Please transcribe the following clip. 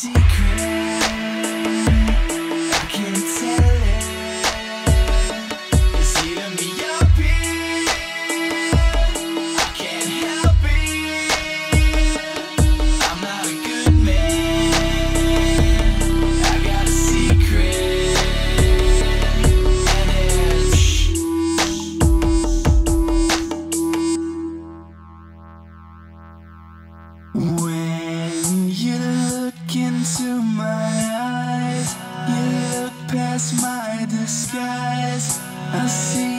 secret, I can't tell it. It's eating me up here, I can't help it. I'm not a good man, I got a secret, and it's when you look into my eyes, you look past my disguise. I see